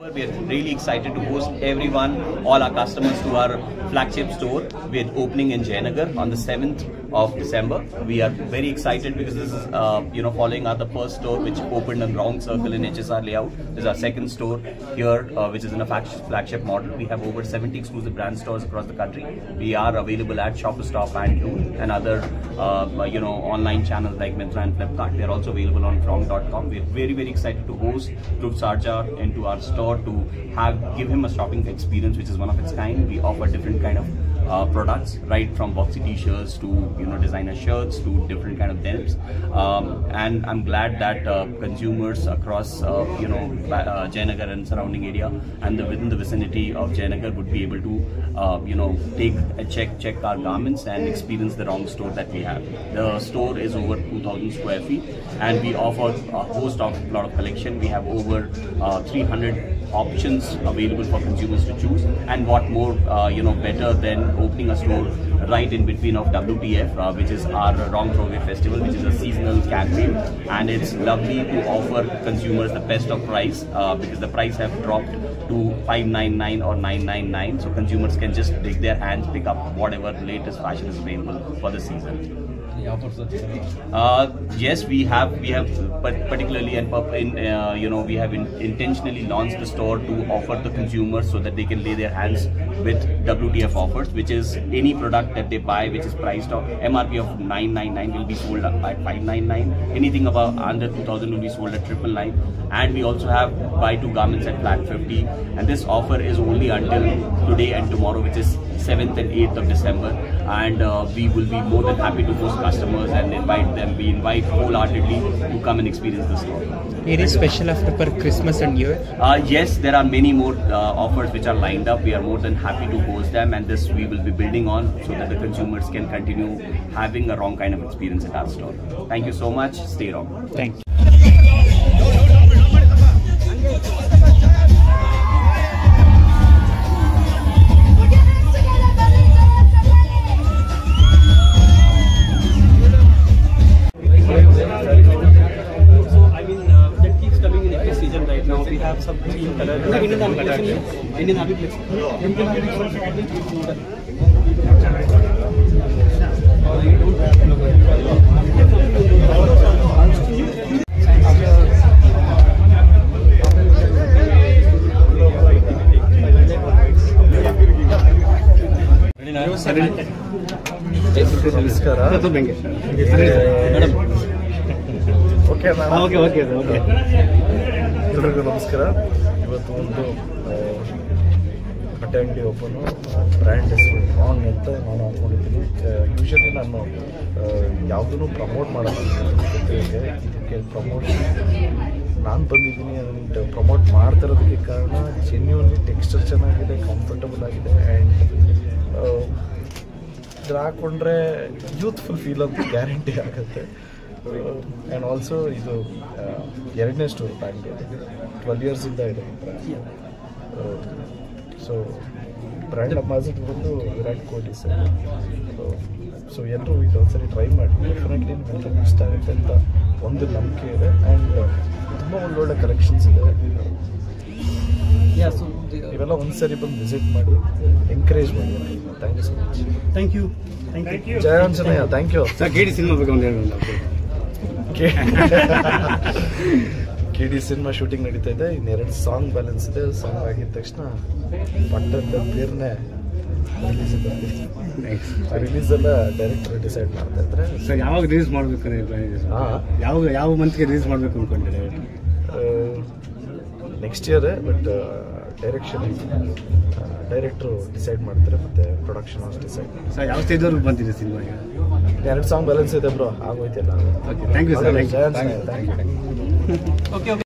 We are really excited to host everyone, all our customers, to our flagship store with opening in Jayanagar on the 7th of December. We are very excited because this is, following our the first store which opened in Round Circle in HSR layout. This is our second store here, which is in a flagship model. We have over 70 exclusive brand stores across the country. We are available at Shoppers Stop and Noon and other, online channels like Myntra and Flipkart. We are also available on From.com. We are very, very excited to host Dhruv Sarja into our store to give him a shopping experience which is one of its kind. We offer different kind of products, right from boxy t-shirts to designer shirts to different kind of denims, and I'm glad that consumers across Jayanagar and surrounding area and within the vicinity of Jayanagar would be able to take a check our garments and experience the Wrong store that we have. The store is over 2,000 square feet and we offer a host of lot of collection. We have over 300 options available for consumers to choose, and what more better than opening a store right in between of WTF, which is our Wrong Throwaway Festival, which is a seasonal campaign, and it's lovely to offer consumers the best of price because the price have dropped to 599 or 999, so consumers can just take their hands, pick up whatever latest fashion is available for the season. Yes, we have particularly we have intentionally launched the store to offer the consumers so that they can lay their hands with WTF offers, which is any product that they buy which is priced of MRP of 999 will be sold at 599. Anything above under 2000 will be sold at 999, and we also have buy two garments at flat 50, and this offer is only until today and tomorrow, which is 7th and 8th of December, and we will be more than happy to host customers and invite them. We invite wholeheartedly to come and experience the store. It is special after for Christmas and New Year? Yes, there are many more offers which are lined up. We are more than happy to host them, and this we will be building on so that the consumers can continue having a wrong kind of experience at our store. Thank you so much. Stay wrong. Thank you. We have some green color. Indian Army place. ಎಲ್ಲರಿಗೂ ನಮಸ್ಕಾರ. ಇವತ್ತು ಒಂದು ಬಟ್ಟೆ ಅಂಗಡಿ open, brand ಹೆಸರು wrong ಅಂತ ನಾನು ಹಾಕ್ಕೊಂಡಿದ್ದೀನಿ. ಯೂಶಲಿ ನಾನು ಯಾವುದೂ ಪ್ರಮೋಟ್ ಮಾಡೋದು ಜೊತೆಗೆ ಇದಕ್ಕೆ ಪ್ರಮೋಷನ್ ನಾನು ಬಂದಿದ್ದೀನಿ. ಆ್ಯಂಡ್ ಪ್ರಮೋಟ್ ಮಾಡ್ತಿರೋದಕ್ಕೆ ಕಾರಣ ಜೆನ್ಯೂನ್ಲಿ ಟೆಕ್ಸ್ಚರ್ ಚೆನ್ನಾಗಿದೆ, ಕಂಫರ್ಟಬಲ್ ಆಗಿದೆ, ಆ್ಯಂಡ್ ಇದ್ರ ಹಾಕ್ಕೊಂಡ್ರೆ ಯೂತ್ಫುಲ್ ಫೀಲ್ ಅಂತ ಗ್ಯಾರಂಟಿ ಆಗುತ್ತೆ. ಆ್ಯಂಡ್ ಆಲ್ಸೋ ಇದು ಎರಡನೇ ಸ್ಟೋರ್ ಬ್ರ್ಯಾಂಡ್, 12 ಇಯರ್ಸಿಂದ ಇದೆ ಬ್ರ್ಯಾಂಡ್. ಸೊ ಬ್ರ್ಯಾಂಡ್ ಅಂಬಾಸಿಡರ್ ಬಂದು ವಿರಾಟ್ ಕೊಹ್ಲಿ ಸರ್. ಸೊ ಎಲ್ಲರೂ ಇದು ಒಂದ್ಸರಿ ಟ್ರೈ ಮಾಡಿ, ಡೆಫಿನೆಟ್ಲಿ ನಿಮ್ಮೆಲ್ಲರಿಗೂ ಇಷ್ಟ ಆಗುತ್ತೆ ಅಂತ ಒಂದು ನಂಬಿಕೆ ಇದೆ. ಆ್ಯಂಡ್ ತುಂಬ ಒಳ್ಳೊಳ್ಳೆ ಕಲೆಕ್ಷನ್ಸ್ ಇದೆ. ಇವೆಲ್ಲ ಒಂದ್ಸರಿ ಬಂದು ವಿಸಿಟ್ ಮಾಡಿ, ಎಂಕರೇಜ್ ಮಾಡಿ. Thank you so much. Thank you. ಜಯ Anjaneya. Thank you sir. KD cinema ಬಗ್ಗೆ ಒಂದು ಹೇಳೋಣ. KD ಸಿನಿಮಾ ಶೂಟಿಂಗ್ ನಡೀತಾ ಇದೆ. ಇನ್ನೆರಡು ಸಾಂಗ್ ಬ್ಯಾಲೆನ್ಸ್ ಇದೆ. ಸಾಂಗ್ ಆಗಿದ ತಕ್ಷಣ ಪಟ್ಟದ ಬೇರ್ನೆ ರಿಲೀಸ್ ಎಲ್ಲ ಡೈರೆಕ್ಟರ್ ಡಿಸೈಡ್ ಮಾಡ್ತಾ ಇದ್ದಾರೆ. ಸರ್, ಯಾವಾಗ ರಿಲೀಸ್ ಮಾಡಬೇಕು? ಯಾವ ಮಂತ್ಗೆ ರಿಲೀಸ್ ಮಾಡಬೇಕು ಅಂದ್ಕೊಂಡಿದ್ದಾರೆ? Next year, but director decide ಮಾಡ್ತಾರೆ, ಮತ್ತೆ ಪ್ರೊಡಕ್ಷನ್ ಹೌಸ್ ಡಿಸೈಡ್. ಸರ್, ಯಾವ ಸ್ಟೇಜ್ವರೆಗೂ ಬಂದಿದೆ ಸಿನಿಮಾಗೆ? 2 ಸಾಂಗ್ ಬ್ಯಾಲೆನ್ಸ್ ಇದೆ ಬ್ರೋ, ಆಗೋಯ್ತಿಲ್ಲ. Thank you sir. Thank you.